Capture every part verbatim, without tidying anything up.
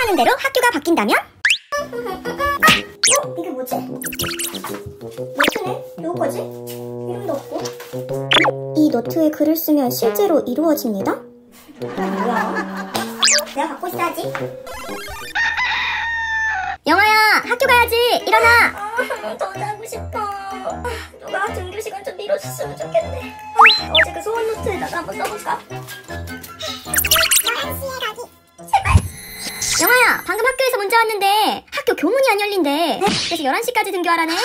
생각하는 대로 학교가 바뀐다면? 어? 이게 뭐지? 노트네? 누구거지? 이름도 없고. 이 노트에 글을 쓰면 실제로 이루어집니다? 뭐야? 내가 갖고 있어야지. 영아야, 학교 가야지. 일어나. 아, 더 자고 싶어. 누가 등교 시간 좀 미뤄줬으면 좋겠네. 아, 어제 그 소원 노트에다가 한번 써볼까? 제발. 영아야, 방금 학교에서 문자 왔는데 학교 교문이 안 열린대. 네? 그래서 열한 시까지 등교하라네.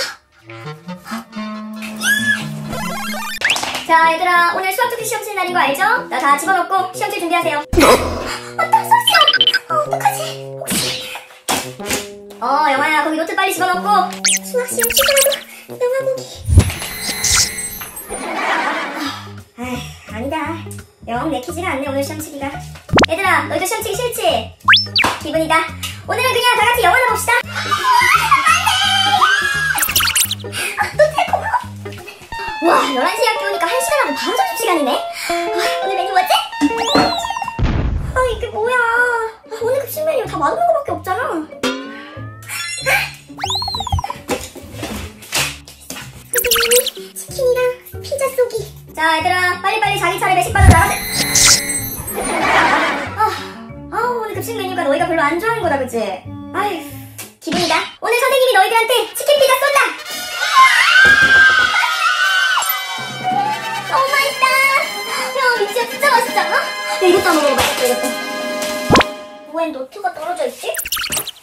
자, 얘들아, 오늘 수학 특기 시험 치는 날인 거 알죠? 나 다 집어넣고 시험지 준비하세요. 어떤 소리야? 어, 어떡하지? 혹시... 어, 영아야, 거기 노트 빨리 집어넣고. 수학 시험 치더라도 영화 보기. 아, 아니다. 영 내키지가 않네, 오늘 시험 치기가. 얘들아, 너희도 시험 치기 싫지? 기분이다. 오늘은 그냥 다 같이 영화나 봅시다. 아, 노트 고마워. 와, 열한 시에 학교 오니까 한 시간 하면 바로 점심시간이네. 와, 오늘 메뉴 뭐지? 아, 이게 뭐야. 아, 오늘 급식 메뉴 다 맛없는 거밖에 없잖아. 선생님이 치킨이랑 피자 쏘기. 자, 얘들아, 빨리빨리 자기 차례 매식받아 나가자. 아, 아, 오늘 급식 메뉴가 너희가 별로 안 좋아하는 거다, 그치? 아휴, 기분이다. 오늘 선생님이 너희들한테 치킨 피자 쏜다. 너무 맛있다. 야, 미치야, 진짜 맛있지 않아? 야, 이것도 한번 먹어봐. 이것도. 웬 노트가 떨어져 있지?